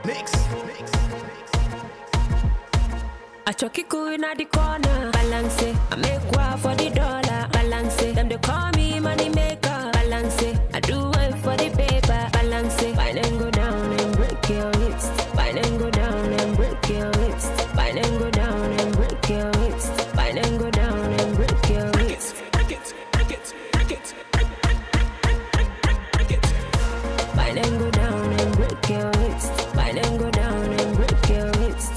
I chuck it cool in the corner, balance it. I make war for the dollar, balance it. Them they call me money maker, balance it. I do it for the paper, balance it. Fine and go down and break your wrist. Fine and go down and break your wrist. Fine and go down and break your wrist. Fine and go down and break your wrist. Break it, break it, break it, break it. Fine and go down and break your wrist. Fine and go down and break your wrist.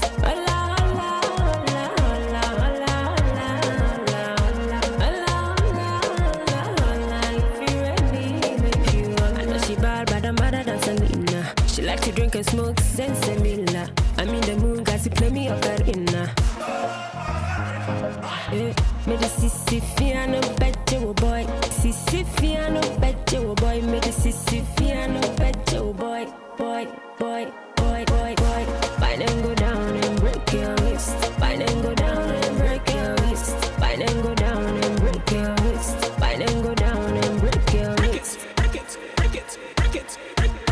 She like to drink and smoke sensimilla. I'm in the mood, got to play me ocarina. Me the sissy fiano betcha boy. Sissy fiano betcha boy. Me the sissy fiano betcha boy. Boy, boy, boy, boy, boy. Fine and go down and break your wrist. Fine and go down and break your wrist. Fine and go down and break your wrist. Fine and go down and break your wrist. Break it, break it, break it, break it.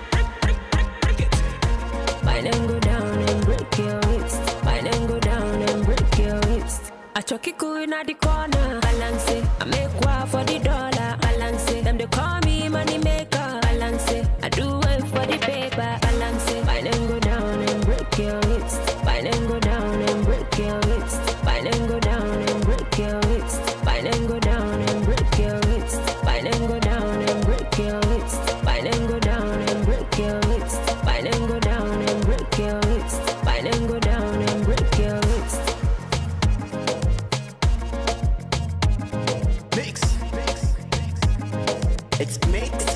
Fine and go down and break your wrist. Fine and go down and break your wrist. I chuck it cool in the corner, balance it. I make war for the dollar, balance it. Them they call me money maker, balance it. I do it for the paper, balance it. Fine and go down and break your wrist. Fine and go down and break your wrist. Fine and go down and break your wrist. Fine and go down and break your wrist. Fine and go down and break your wrist. Fine and go down and break your wrist. Fine and go down and break your wrist. Fine and go down and break your wrist. Mix. It's mix.